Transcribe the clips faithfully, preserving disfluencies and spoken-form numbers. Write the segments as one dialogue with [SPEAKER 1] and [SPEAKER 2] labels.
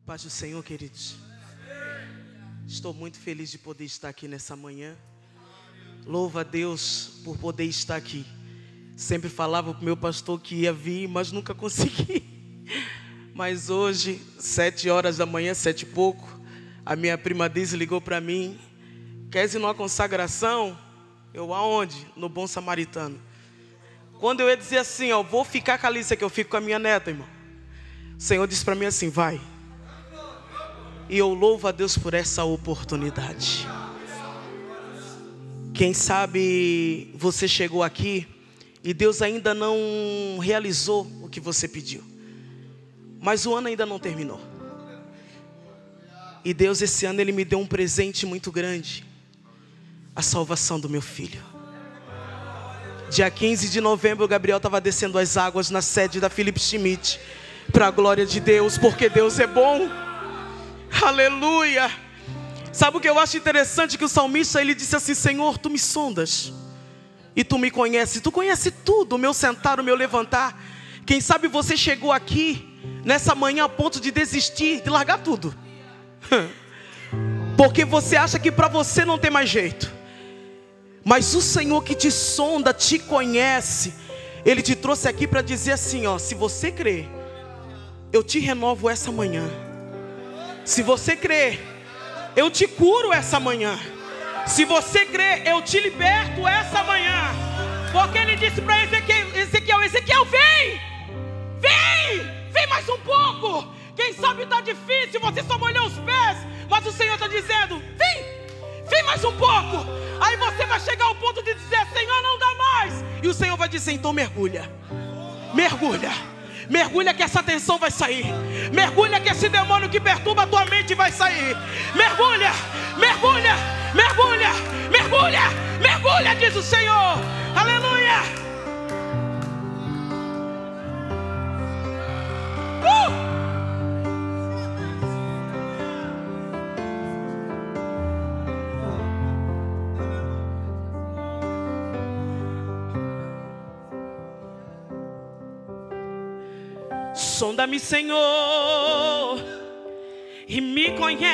[SPEAKER 1] Paz do Senhor, queridos. Estou muito feliz de poder estar aqui nessa manhã. Louvo a Deus por poder estar aqui. Sempre falava para o meu pastor que ia vir, mas nunca consegui. Mas hoje, sete horas da manhã, sete e pouco, a minha prima Diz ligou para mim. Queres ir numa consagração? Eu, aonde? No Bom Samaritano. Quando eu ia dizer assim, ó, vou ficar com a Alicia, que eu fico com a minha neta, irmão. O Senhor disse para mim assim, vai. E eu louvo a Deus por essa oportunidade. Quem sabe você chegou aqui e Deus ainda não realizou o que você pediu. Mas o ano ainda não terminou. E Deus esse ano Ele me deu um presente muito grande. A salvação do meu filho. Dia quinze de novembro o Gabriel estava descendo as águas na sede da Philip Schmidt. Para a glória de Deus, porque Deus é bom. Aleluia. Sabe o que eu acho interessante? Que o salmista ele disse assim, Senhor, Tu me sondas e Tu me conheces. Tu conheces tudo, o meu sentar, o meu levantar. Quem sabe você chegou aqui nessa manhã a ponto de desistir, de largar tudo. Porque você acha que para você não tem mais jeito. Mas o Senhor que te sonda, te conhece. Ele te trouxe aqui para dizer assim, ó, se você crer, eu te renovo essa manhã. Se você crer, eu te curo essa manhã. Se você crer, eu te liberto essa manhã. Porque ele disse para Ezequiel, Ezequiel, Ezequiel, vem! Vem! Vem mais um pouco! Quem sabe está difícil, você só molhou os pés. Mas o Senhor está dizendo, vem! Vem mais um pouco! Aí você vai chegar ao ponto de dizer, Senhor, não dá mais. E o Senhor vai dizer, então mergulha. Mergulha. Mergulha que essa tensão vai sair. Mergulha que esse demônio que perturba a tua mente vai sair. Mergulha, mergulha, mergulha, mergulha, mergulha, diz o Senhor. Aleluia. Uh! Sonda-me, Senhor, e me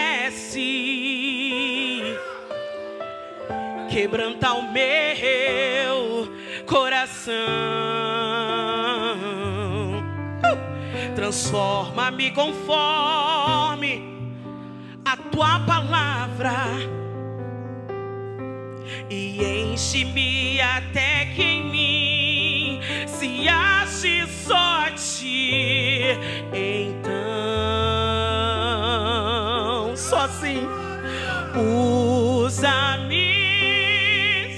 [SPEAKER 1] conhece. Quebranta o meu coração. Transforma-me conforme a Tua palavra e enche-me até que em mim se ache só Ti. Então, só assim, usa-me,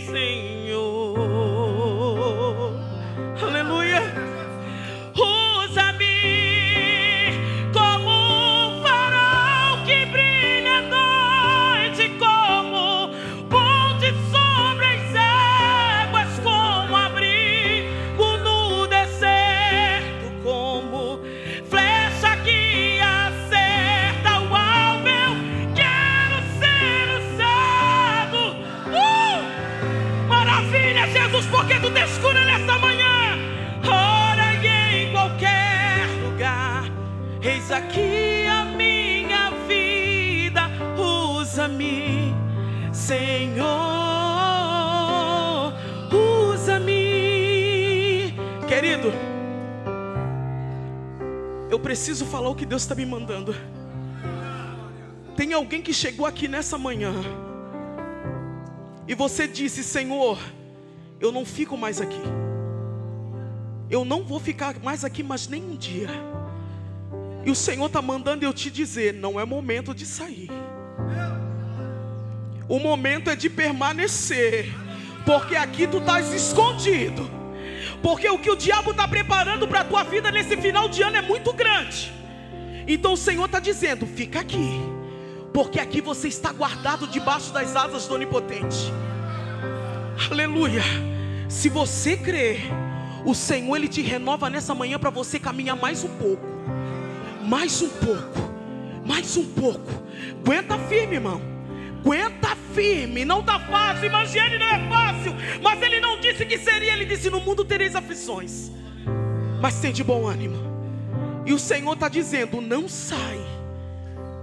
[SPEAKER 1] Senhor. Aleluia. Usa-me como um farol que brilha à noite, como ponte sobre as águas, como abrigo no deserto, como flecha que acerta o alvo. Eu quero ser usado. Uh! Maravilha, Jesus, porque Tu tens cura nessa manhã. Ora e em qualquer lugar, eis aqui a minha vida. Usa-me, Senhor, usa-me. Querido, eu preciso falar o que Deus está me mandando. Tem alguém que chegou aqui nessa manhã e você disse, Senhor, eu não fico mais aqui. Eu não vou ficar mais aqui mais nem um dia. E o Senhor está mandando eu te dizer, não é momento de sair. O momento é de permanecer. Porque aqui tu estás escondido. Porque o que o diabo está preparando para a tua vida nesse final de ano é muito grande. Então o Senhor está dizendo, fica aqui. Porque aqui você está guardado debaixo das asas do Onipotente. Aleluia. Se você crer, o Senhor Ele te renova nessa manhã para você caminhar mais um pouco. Mais um pouco. Mais um pouco. Aguenta firme, irmão. Aguenta firme. Não está fácil. Imagine, não é fácil. Mas Ele não disse que seria. Ele disse, no mundo tereis aflições. Mas tem de bom ânimo. E o Senhor está dizendo, não sai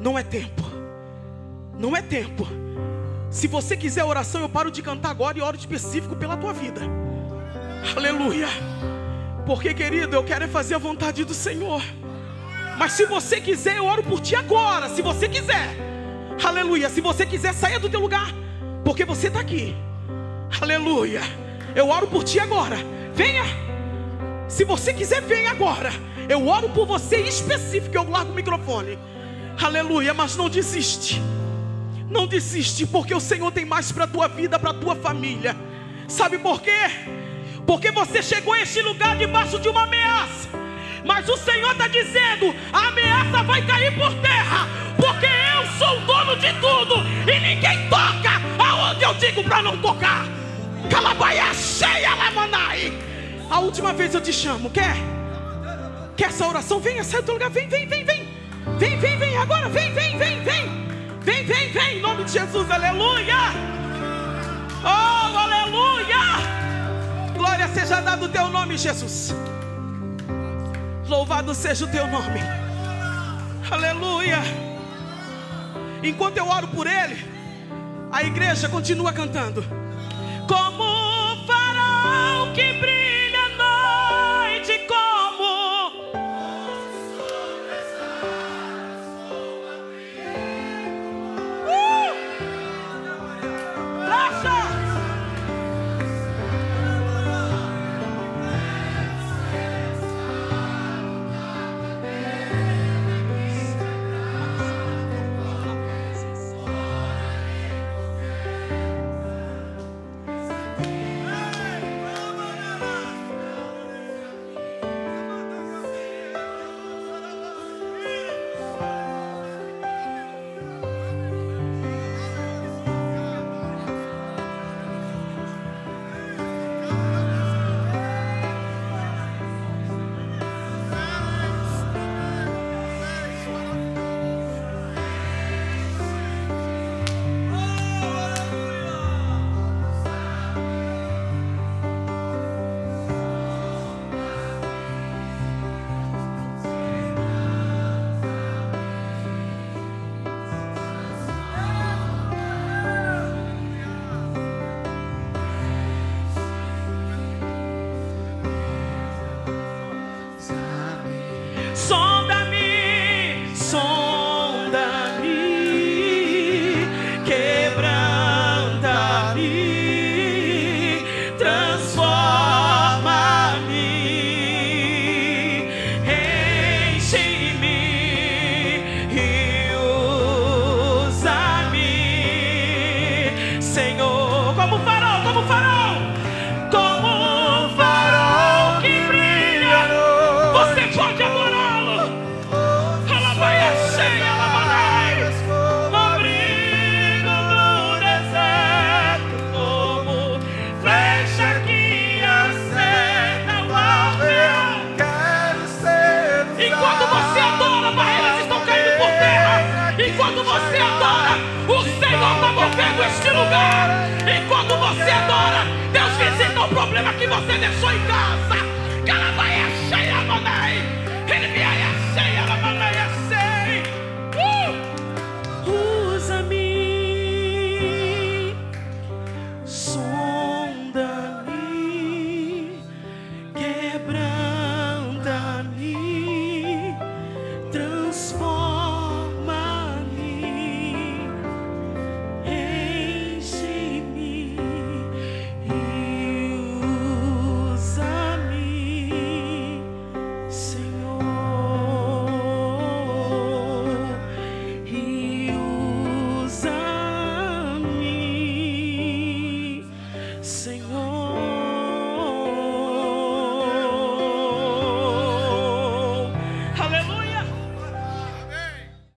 [SPEAKER 1] Não é tempo. Não é tempo. Se você quiser oração, eu paro de cantar agora e oro específico pela tua vida. Aleluia. Porque, querido, eu quero é fazer a vontade do Senhor. Mas se você quiser, eu oro por ti agora. Se você quiser. Aleluia. Se você quiser, saia do teu lugar, porque você está aqui. Aleluia. Eu oro por ti agora. Venha. Se você quiser, venha agora. Eu oro por você específico. Eu largo o microfone. Aleluia. Mas não desiste. Não desiste, porque o Senhor tem mais para a tua vida, para a tua família. Sabe por quê? Porque você chegou a este lugar debaixo de uma ameaça. Mas o Senhor está dizendo: a ameaça vai cair por terra, porque eu sou o dono de tudo, e ninguém toca aonde eu digo para não tocar. Calabaia cheia, lamanai. A última vez eu te chamo, quer? Quer essa oração? Venha, sai do teu lugar, vem, vem, vem, vem. Vem, vem, vem, agora, vem, vem, vem, vem. Vem, vem, vem, em nome de Jesus, aleluia. Oh, aleluia. Glória seja dada o teu nome, Jesus. Louvado seja o teu nome. Aleluia. Enquanto eu oro por ele, a igreja continua cantando. Como o farol que brilha à noite, como uh! Flecha. Sonda-me, sonda-me, quebranta-me, transforma-me, enche-me e usa-me, Senhor, como farol, como farol, como um farol que brilha. Você pode adorar. Este lugar, enquanto você adora, Deus visita o problema que você deixou em casa.